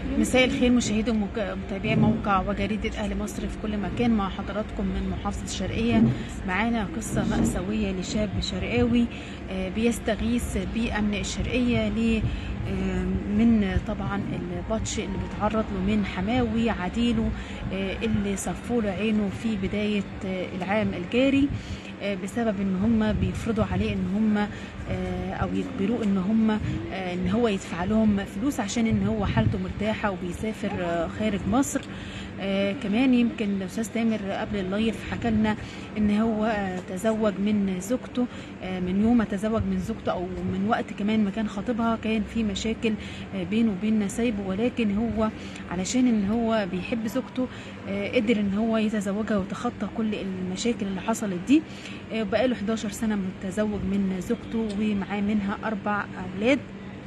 مساء الخير مشاهدي ومتابعي موقع وجريدة أهل مصر في كل مكان. مع حضراتكم من محافظة الشرقية. معانا قصة مأساوية لشاب شرقاوي بيستغيث بأمن الشرقية من طبعا البطش اللي بيتعرض له من حماوي عديله اللي صفوا له عينه في بداية العام الجاري بسبب ان هم بيفرضوا عليه ان هم او يجبروه ان هو يدفع لهم فلوس عشان ان هو حالته مرتاحه وبيسافر خارج مصر. كمان يمكن الاستاذ تامر قبل اللايف حكى لنا ان هو تزوج من زوجته. من يوم ما تزوج من زوجته او من وقت كمان ما كان خاطبها كان في مشاكل بينه وبين نسايبه، ولكن هو علشان ان هو بيحب زوجته قدر ان هو يتزوجها ويتخطى كل المشاكل اللي حصلت دي. بقاله 11 سنه متزوج من زوجته ومعاه منها 4 أولاد،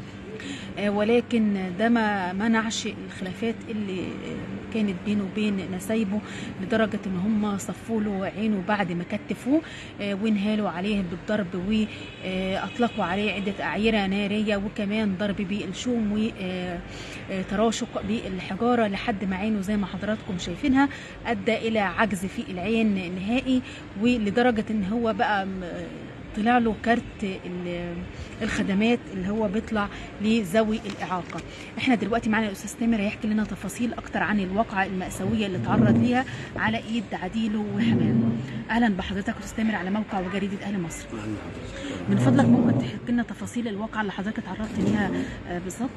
ولكن ده ما منعش الخلافات اللي كانت بينه وبين نسايبه لدرجه ان هم صفوا له عينه بعد ما كتفوه وانهالوا عليه بالضرب واطلقوا عليه عده اعيره ناريه وكمان ضرب بالشوم وتراشق بالحجاره لحد ما عينه زي ما حضراتكم شايفينها ادى الى عجز في العين نهائي، ولدرجه ان هو بقى طلع له كارت الخدمات اللي هو بيطلع لذوي الاعاقه. احنا دلوقتي معانا الاستاذ تامر هيحكي لنا تفاصيل اكتر عن الواقعه المأساويه اللي تعرض ليها على ايد عديله وحماه. اهلا بحضرتك استاذ تامر على موقع وجريده اهل مصر. من فضلك ممكن تحكي لنا تفاصيل الواقعه اللي حضرتك اتعرضت ليها بالظبط؟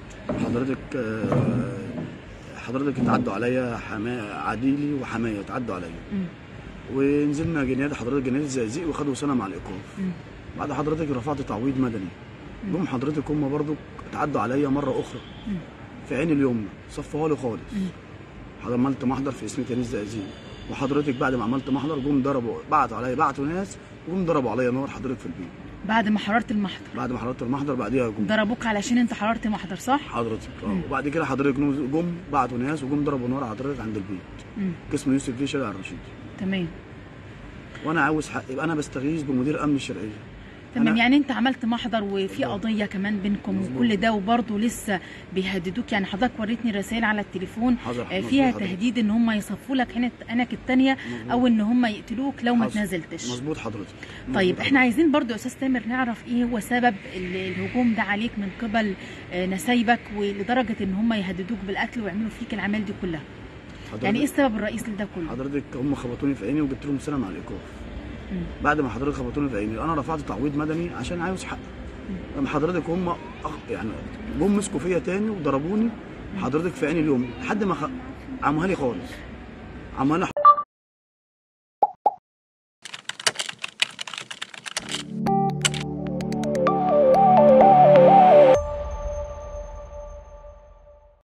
حضرتك اتعدوا عليا عديلي وحمايه اتعدوا عليا ونزلنا جنينات حضرتك جنينات الزقازيق وخدوا سنه مع الايقاف. بعد حضرتك رفعت تعويض مدني. جم حضرتك هم برضو اتعدوا عليا مره اخرى في عين اليمنى صفوها لي خالص. عملت محضر في اسم كنيسه الزقازيق، وحضرتك بعد ما عملت محضر جم ضربوا بعتوا ناس وجم ضربوا عليا نار حضرتك في البيت. بعد ما حررت المحضر؟ بعد ما حررت المحضر بعديها جم ضربوك علشان انت حررت محضر صح؟ حضرتك وبعد كده حضرتك جم بعتوا ناس وجم ضربوا نار حضرتك عند البيت. قسم يوسف في شارع الرشيد. تمام. وانا عاوز حق، يبقى انا بستغيث بمدير امن الشرقيه. تمام. يعني انت عملت محضر وفي قضيه كمان بينكم وكل ده وبرضه لسه بيهددوك. يعني حضرتك وريتني رسائل على التليفون فيها تهديد ان هم يصفوا لك عينك الثانيه او ان هم يقتلوك لو ما تنازلتش. مظبوط حضرتك. طيب احنا عايزين برضه يا استاذ تامر نعرف ايه هو سبب الهجوم ده عليك من قبل نسايبك ولدرجه ان هم يهددوك بالقتل ويعملوا فيك العمال دي كلها. يعني ايه السبب الرئيسي لده كله؟ حضرتك هم خبطوني في عيني وجبت لهم سنه مع الايقاف. بعد ما حضرتك خبطوني في عيني انا رفعت تعويض مدني عشان عاوز حق. لما حضرتك هم يعني جم مسكوا فيا تاني وضربوني حضرتك في عيني اليوم لحد ما عموها لي خالص. عموها لي